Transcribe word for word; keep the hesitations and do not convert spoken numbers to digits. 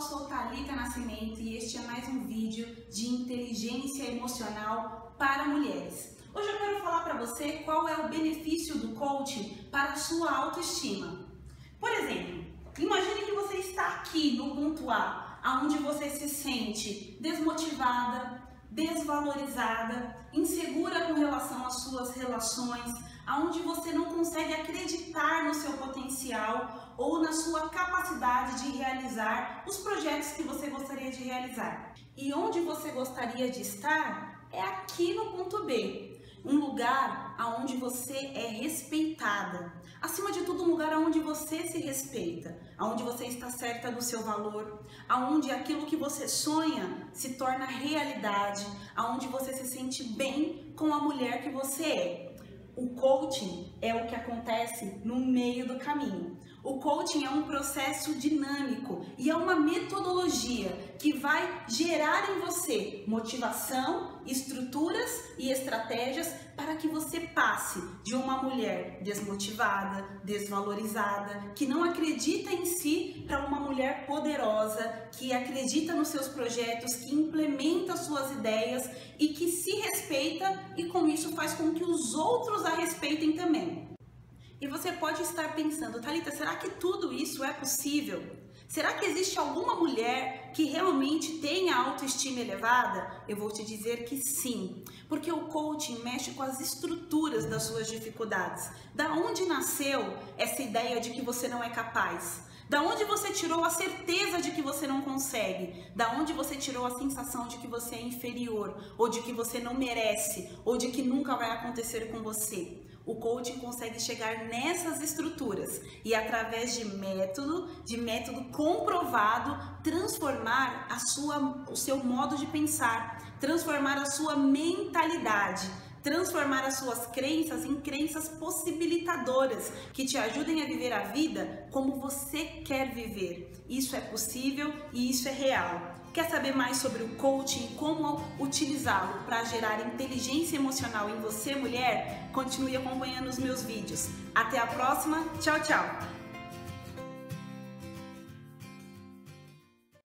sou Thalita Nascimento e este é mais um vídeo de inteligência emocional para mulheres. Hoje eu quero falar para você qual é o benefício do coaching para a sua autoestima. Por exemplo, imagine que você está aqui no ponto A, onde você se sente desmotivada, desvalorizada, insegura com relação às suas relações, aonde você não consegue acreditar no seu potencial ou na sua capacidade de realizar os projetos que você gostaria de realizar. E onde você gostaria de estar é aqui no ponto B, um lugar aonde você é respeitada. Acima de tudo, um lugar aonde você se respeita, aonde você está certa do seu valor, aonde aquilo que você sonha se torna realidade, aonde você se sente bem com a mulher que você é. O coaching é o que acontece no meio do caminho. O coaching é um processo dinâmico e é uma metodologia que vai gerar em você motivação, estruturas e estratégias para que você passe de uma mulher desmotivada, desvalorizada, que não acredita em si, para uma mulher poderosa, que acredita nos seus projetos, que implementa suas ideias e que se respeita e com isso faz com que os outros a respeitem também. E você pode estar pensando, Thalita, será que tudo isso é possível? Será que existe alguma mulher que realmente tenha autoestima elevada? Eu vou te dizer que sim, porque o coaching mexe com as estruturas das suas dificuldades. Da onde nasceu essa ideia de que você não é capaz? Da onde você tirou a certeza de que você não consegue? Da onde você tirou a sensação de que você é inferior, ou de que você não merece, ou de que nunca vai acontecer com você? O coaching consegue chegar nessas estruturas e, através de método, de método comprovado, transformar a sua, o seu modo de pensar, transformar a sua mentalidade, transformar as suas crenças em crenças possibilitadoras que te ajudem a viver a vida como você quer viver. Isso é possível e isso é real. Quer saber mais sobre o coaching e como utilizá-lo para gerar inteligência emocional em você, mulher? Continue acompanhando os meus vídeos. Até a próxima. Tchau, tchau!